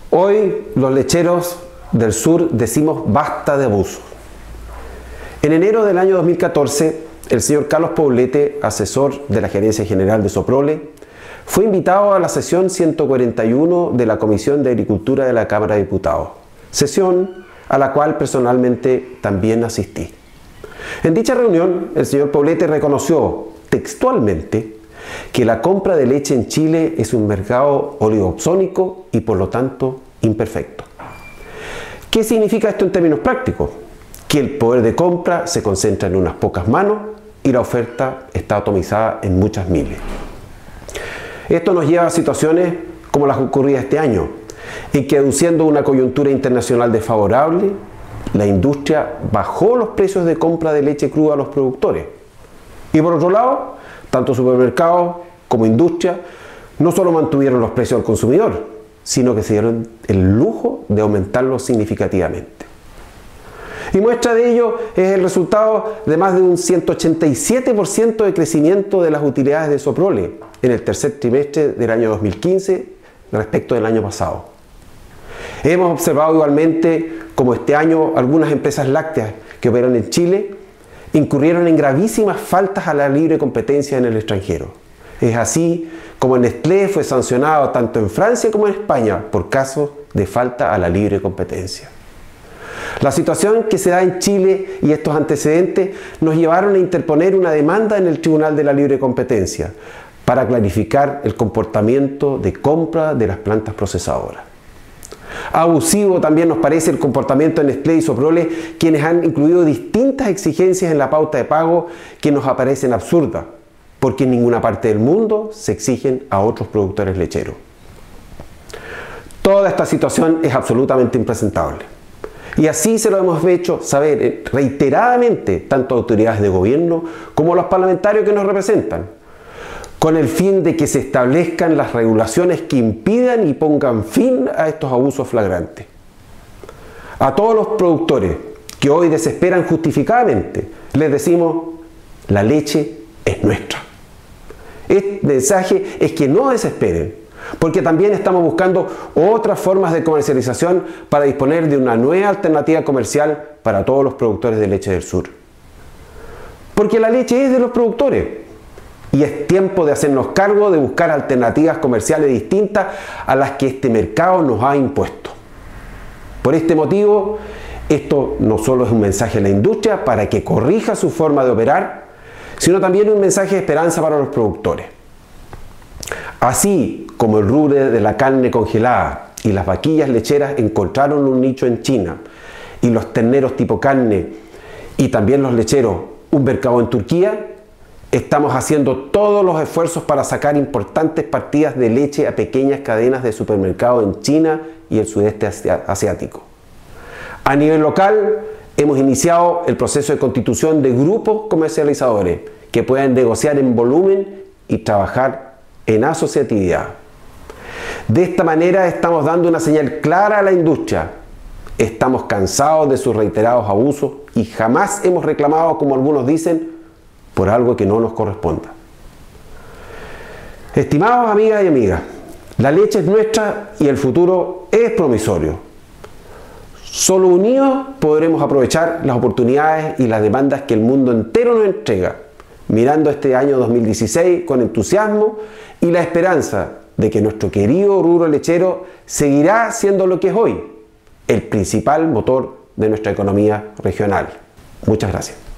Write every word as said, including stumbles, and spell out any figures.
Hoy los lecheros del sur decimos basta de abusos. En enero del año dos mil catorce, el señor Carlos Poblete, asesor de la Gerencia General de Soprole, fue invitado a la sesión ciento cuarenta y uno de la Comisión de Agricultura de la Cámara de Diputados, sesión a la cual personalmente también asistí. En dicha reunión, el señor Poblete reconoció textualmente que la compra de leche en Chile es un mercado oligopsónico y por lo tanto imperfecto. ¿Qué significa esto en términos prácticos? Que el poder de compra se concentra en unas pocas manos y la oferta está atomizada en muchas miles. Esto nos lleva a situaciones como las ocurridas este año, en que aduciendo una coyuntura internacional desfavorable, la industria bajó los precios de compra de leche cruda a los productores. Y por otro lado, tanto supermercados como industria no solo mantuvieron los precios al consumidor, sino que se dieron el lujo de aumentarlos significativamente. Y muestra de ello es el resultado de más de un ciento ochenta y siete por ciento de crecimiento de las utilidades de Soprole en el tercer trimestre del año dos mil quince respecto del año pasado. Hemos observado igualmente como este año algunas empresas lácteas que operan en Chile incurrieron en gravísimas faltas a la libre competencia en el extranjero. Es así como Nestlé fue sancionado tanto en Francia como en España por casos de falta a la libre competencia. La situación que se da en Chile y estos antecedentes nos llevaron a interponer una demanda en el Tribunal de la Libre Competencia para clarificar el comportamiento de compra de las plantas procesadoras. Abusivo también nos parece el comportamiento de Nestlé y Soprole, quienes han incluido distintas exigencias en la pauta de pago que nos aparecen absurdas, porque en ninguna parte del mundo se exigen a otros productores lecheros. Toda esta situación es absolutamente impresentable. Y así se lo hemos hecho saber reiteradamente tanto a autoridades de gobierno como a los parlamentarios que nos representan, con el fin de que se establezcan las regulaciones que impidan y pongan fin a estos abusos flagrantes. A todos los productores que hoy desesperan justificadamente, les decimos: la leche es nuestra. Este mensaje es que no desesperen, porque también estamos buscando otras formas de comercialización para disponer de una nueva alternativa comercial para todos los productores de leche del sur. Porque la leche es de los productores y es tiempo de hacernos cargo de buscar alternativas comerciales distintas a las que este mercado nos ha impuesto. Por este motivo, esto no solo es un mensaje a la industria para que corrija su forma de operar, sino también un mensaje de esperanza para los productores. Así como el rubro de la carne congelada y las vaquillas lecheras encontraron un nicho en China, y los terneros tipo carne y también los lecheros un mercado en Turquía, estamos haciendo todos los esfuerzos para sacar importantes partidas de leche a pequeñas cadenas de supermercados en China y el sudeste asiático. A nivel local, hemos iniciado el proceso de constitución de grupos comercializadores que puedan negociar en volumen y trabajar en asociatividad. De esta manera estamos dando una señal clara a la industria. Estamos cansados de sus reiterados abusos y jamás hemos reclamado, como algunos dicen, por algo que no nos corresponda. Estimados amigas y amigas, la leche es nuestra y el futuro es promisorio. Solo unidos podremos aprovechar las oportunidades y las demandas que el mundo entero nos entrega, mirando este año dos mil dieciséis con entusiasmo y la esperanza de que nuestro querido rubro lechero seguirá siendo lo que es hoy, el principal motor de nuestra economía regional. Muchas gracias.